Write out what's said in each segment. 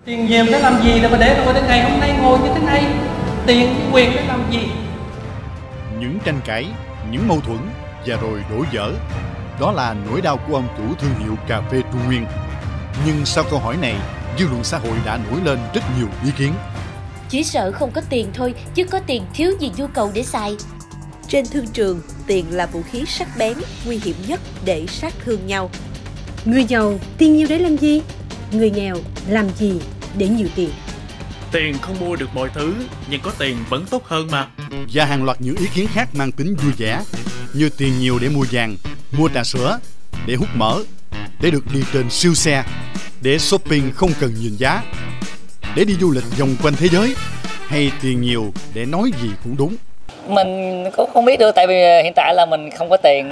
Tiền nhiều để làm gì mà để tôi đến ngày hôm nay ngồi như thế này? Tiền quyền để làm gì? Những tranh cãi, những mâu thuẫn và rồi đổ vỡ, đó là nỗi đau của ông chủ thương hiệu cà phê Trung Nguyên. Nhưng sau câu hỏi này, dư luận xã hội đã nổi lên rất nhiều ý kiến. Chỉ sợ không có tiền thôi, chứ có tiền thiếu gì nhu cầu để xài. Trên thương trường, tiền là vũ khí sắc bén, nguy hiểm nhất để sát thương nhau. Người giàu tiền nhiều để làm gì? Người nghèo làm gì để nhiều tiền? Tiền không mua được mọi thứ, nhưng có tiền vẫn tốt hơn mà. Và hàng loạt những ý kiến khác mang tính vui vẻ, như tiền nhiều để mua vàng, mua trà sữa, để hút mỡ, để được đi trên siêu xe, để shopping không cần nhìn giá, để đi du lịch vòng quanh thế giới, hay tiền nhiều để nói gì cũng đúng. Mình cũng không biết được, tại vì hiện tại là mình không có tiền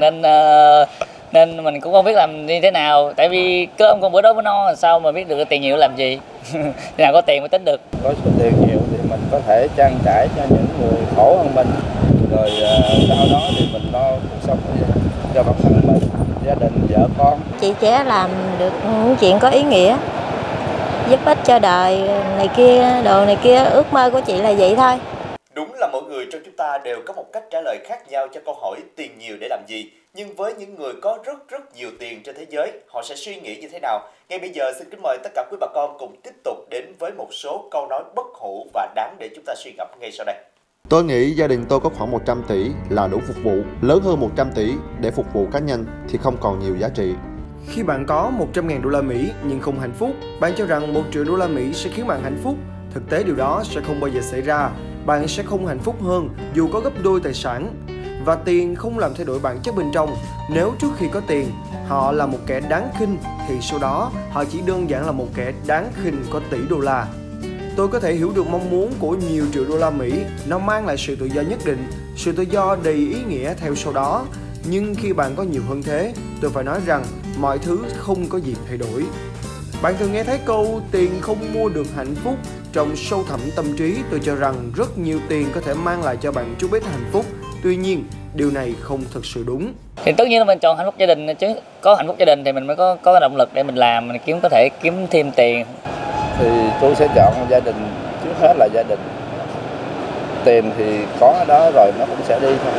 nên mình cũng không biết làm như thế nào. Tại vì cơm con bữa đó mới no, sao mà biết được tiền nhiều làm gì? Khi nào có tiền mới tính được. Có số tiền nhiều thì mình có thể trang trải cho những người khổ hơn mình, rồi sau đó thì mình lo cuộc sống cho bản thân mình, gia đình, vợ con. Chị sẽ làm được những chuyện có ý nghĩa, giúp ích cho đời này kia, đồ này kia. Ước mơ của chị là vậy thôi. Đúng là mỗi người trong chúng ta đều có một cách trả lời khác nhau cho câu hỏi tiền nhiều để làm gì. Nhưng với những người có rất nhiều tiền trên thế giới, họ sẽ suy nghĩ như thế nào? Ngay bây giờ xin kính mời tất cả quý bà con cùng tiếp tục đến với một số câu nói bất hủ và đáng để chúng ta suy ngẫm ngay sau đây. Tôi nghĩ gia đình tôi có khoảng 100 tỷ là đủ phục vụ. Lớn hơn 100 tỷ để phục vụ cá nhân thì không còn nhiều giá trị. Khi bạn có 100.000 đô la Mỹ nhưng không hạnh phúc, bạn cho rằng 1 triệu đô la Mỹ sẽ khiến bạn hạnh phúc. Thực tế điều đó sẽ không bao giờ xảy ra. Bạn sẽ không hạnh phúc hơn dù có gấp đôi tài sản. Và tiền không làm thay đổi bản chất bên trong. Nếu trước khi có tiền, họ là một kẻ đáng khinh, thì sau đó họ chỉ đơn giản là một kẻ đáng khinh có tỷ đô la. Tôi có thể hiểu được mong muốn của nhiều triệu đô la Mỹ, nó mang lại sự tự do nhất định, sự tự do đầy ý nghĩa theo sau đó. Nhưng khi bạn có nhiều hơn thế, tôi phải nói rằng mọi thứ không có gì thay đổi. Bạn thường nghe thấy câu tiền không mua được hạnh phúc. Trong sâu thẳm tâm trí, tôi cho rằng rất nhiều tiền có thể mang lại cho bạn chút ít hạnh phúc. Tuy nhiên, điều này không thực sự đúng. Thì tất nhiên là mình chọn hạnh phúc gia đình chứ. Có hạnh phúc gia đình thì mình mới có cái động lực để mình làm, mình có thể kiếm thêm tiền. Thì tôi sẽ chọn gia đình, trước hết là gia đình. Tiền thì có ở đó rồi nó cũng sẽ đi thôi.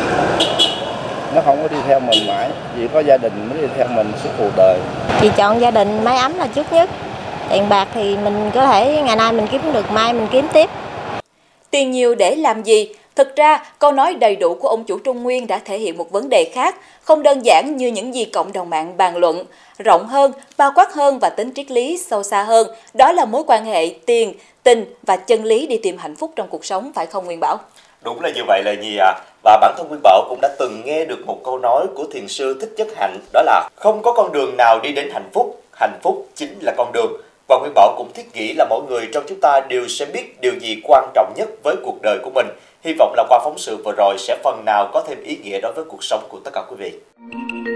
Nó không có đi theo mình mãi, chỉ có gia đình mới đi theo mình suốt cuộc đời. Chị chọn gia đình, mái ấm là trước nhất. Tiền bạc thì mình có thể ngày nay mình kiếm được, mai mình kiếm tiếp. Tiền nhiều để làm gì? Thực ra, câu nói đầy đủ của ông chủ Trung Nguyên đã thể hiện một vấn đề khác, không đơn giản như những gì cộng đồng mạng bàn luận. Rộng hơn, bao quát hơn và tính triết lý sâu xa hơn, đó là mối quan hệ tiền, tình và chân lý đi tìm hạnh phúc trong cuộc sống, phải không Nguyên Bảo? Đúng là như vậy là Nhi à. Và bản thân Nguyên Bảo cũng đã từng nghe được một câu nói của thiền sư Thích Nhất Hạnh, đó là không có con đường nào đi đến hạnh phúc chính là con đường. Và Nguyên Bảo cũng thiết nghĩ là mỗi người trong chúng ta đều sẽ biết điều gì quan trọng nhất với cuộc đời của mình. Hy vọng là qua phóng sự vừa rồi sẽ phần nào có thêm ý nghĩa đối với cuộc sống của tất cả quý vị.